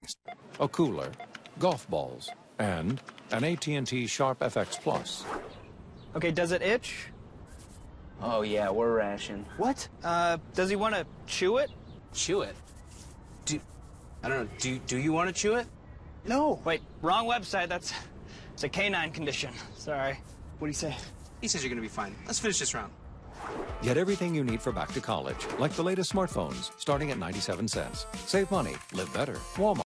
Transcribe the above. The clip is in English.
a cooler, golf balls, and an AT&T Sharp FX Plus. Okay, does it itch? Oh, yeah, we're rashing. What? Does he want to chew it? Chew it? I don't know, do you want to chew it? No. Wait, wrong website. It's a canine condition. Sorry. What'd he say? He says you're going to be fine. Let's finish this round. Get everything you need for back to college, like the latest smartphones, starting at 97 cents. Save money, live better. Walmart.